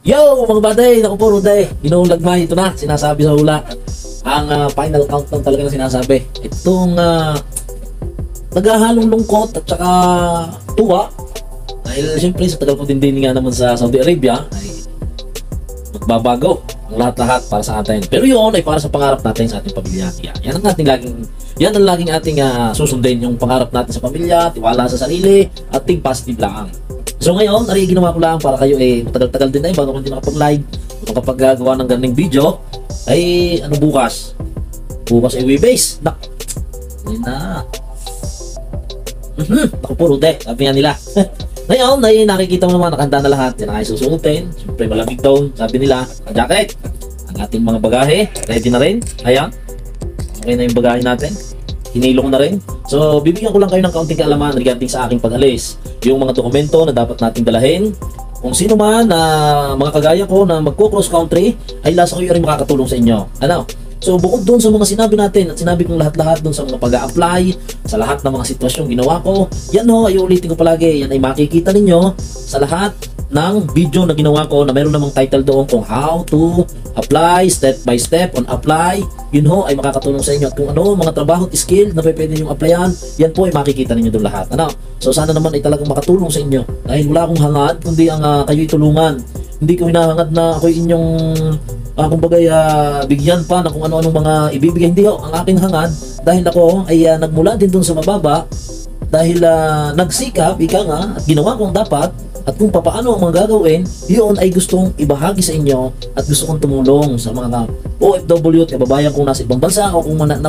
Yo mga baday, naku po Ruday, inuulag na ito na, sinasabi sa hula. Ang final countdown talaga na sinasabi. Itong naghahalong lungkot at saka tuwa. Dahil siyempre sa tagal ko din nga naman sa Saudi Arabia, ay magbabago ang lahat-lahat para sa atin. Pero yun ay para sa pangarap natin sa ating pamilya. Yan ang laging ating susundin, yung pangarap natin sa pamilya, tiwala sa sarili, at think positive lang. So ngayon, ginawa ko lang para kayo matagal-tagal din bago ko hindi nakapag-live, makapag-gawa ng ganung video, ay bukas? Bukas ay Weebase. Yun na. Naku po Rude, sabi nga nila. Ngayon, ay nakikita mo naman, nakahanda na lahat. Yan ay susuotin. Siyempre malamig daw, sabi nila. Ang jacket, ang ating mga bagahe, ready na rin. Ayan, okay na yung bagahe natin. Hinilo ko na rin. So, bibigyan ko lang kayo ng kaunting kaalaman regarding sa aking pag-alis. Yung mga dokumento na dapat nating dalahin. Kung sino man na mga kagaya ko na magko-cross country, ay lasa ko rin makakatulong sa inyo. Ano? So, bukod doon sa mga sinabi natin at sinabi kong lahat-lahat doon sa mga pag-a-apply, sa lahat ng mga sitwasyong ginawa ko, yan ay ulitin ko palagi. Yan ay makikita ninyo sa lahat ng video na ginawa ko na meron namang title doon kung how to apply step by step on apply. Yun ay makakatulong sa inyo. At kung ano, mga trabaho at skill na pwede nyo applyan, yan po ay makikita ninyo doon lahat. Ano? So sana naman ay talagang makatulong sa inyo. Dahil wala akong hangad, kundi ang kayo itulungan. Hindi ko hinahangad na ako inyong bigyan pa na kung ano-anong mga ibibigay. Hindi ho, ang aking hangad dahil ako ay nagmula din doon sa mababa dahil nagsikap, at ginawa kong dapat. At kung paano ang mga gagawin, yun ay gustong ibahagi sa inyo at gusto kong tumulong sa mga OFW at kababayan kung nasa ibang bansa o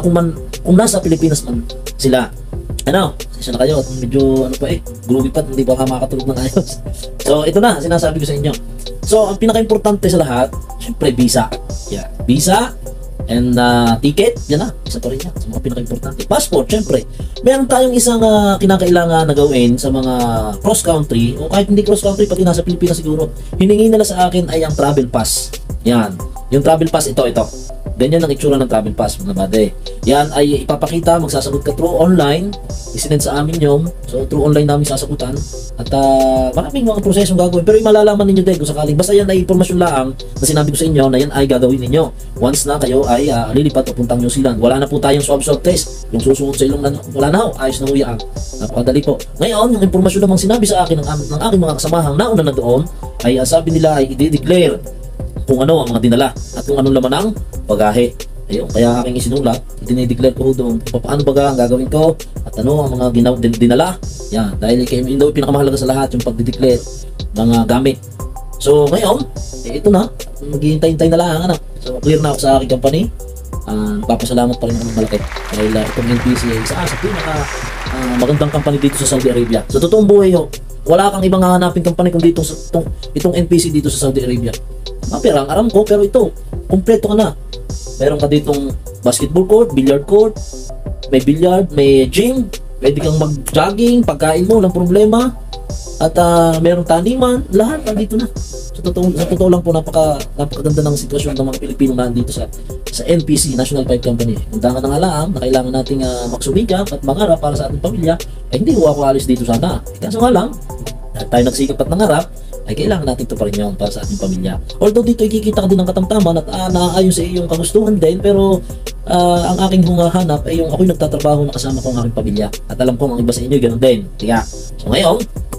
kung nasa Pilipinas man sila. Ano? Sasya na kayo at medyo groovy pa, hindi ba makakatulog ng ayos. So ito na, sinasabi ko sa inyo. So ang pinaka-importante sa lahat, syempre visa. Yeah, visa and ticket, yan na, isa pa rin yan sa mga pinaka-importante. Passport, syempre. Meron tayong isang kinakailangan na gawin sa mga cross-country, o kahit hindi cross-country, pati nasa Pilipinas siguro, hiningi nila sa akin ay ang travel pass. Yan. Yung travel pass, ito. Ganyan ang itsura ng travel pass, mga bade. Yan ay ipapakita, magsasagot ka through online, isinend sa amin yung, so through online namin sasagutan, at maraming mga prosesong gagawin, pero malalaman ninyo din kung sakaling, basta yan ay informasyon lang na sinabi ko sa inyo na yan ay gagawin ninyo once na kayo ay lilipat o puntang New Zealand. Wala na po tayong swab test, yung susunod sa ilong na, wala na ho, ayos na ho yan. Napakadali po. Ngayon, yung informasyon namang sinabi sa akin ng aking mga kasamahang nauna na doon, ay sabi nila ay i-declare kung ano ang mga dinala at kung anong laman ng bagahe. Ayun, kaya aking isinulat, dinideclare ko doon paano baga ang gagawin ko at ano ang mga dinala. Yan, dahil yun daw pinakamahalaga sa lahat yung pagdideclare ng gamit. So ngayon, ito na, maghihintay-hintay na lang. So clear na ako sa aking company. Papasalamat pa rin ng malaki dahil itong NPC ay isa sa pinaka magandang company dito sa Saudi Arabia. Sa totoong buhay wala kang ibang hahanapin company kundi itong NPC dito sa Saudi Arabia. Mapirang aram ko, pero ito, kompleto ka na. Meron ka ditong basketball court, billiard court, may billiard, may gym, pwede kang mag-jogging, pagkain mo, walang problema. At merong taniman, lahat nandito na. Sa totoo lang po, napakaganda ng sitwasyon ng mga Pilipino na dito sa NPC, National Pipe Company. Kung danga ng alam na kailangan nating magsumikap at mangarap para sa ating pamilya, ay hindi ko ako alis dito sana. Kaso nga lang, tayo nagsikap at nangarap, ay kailangan natin ito pa rin yun para sa ating pamilya. Although dito ikikita ka din ng katamtaman at naaayon sa iyong kagustuhan din, pero ang aking hungahanap ay yung ako'y nagtatrabaho na kasama ko ang aking pamilya. At alam ko ang iba sa inyo, ganoon din. Kaya, so ngayon,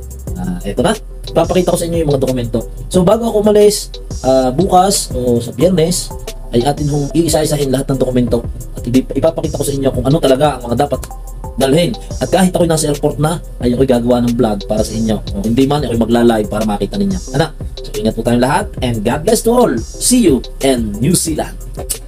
eto na, papakita ko sa inyo yung mga dokumento. So bago ako umalis, bukas o sa Biyernes, ay atin hong iisa-isahin lahat ng dokumento at ipapakita ko sa inyo kung ano talaga ang mga dapat dalhin. At kahit ako'y nasa airport na, ay ako'y gagawa ng vlog para sa inyo. O hindi man, ako'y magla-live para makita ninyo. So ingat po tayong lahat and God bless to all. See you in New Zealand.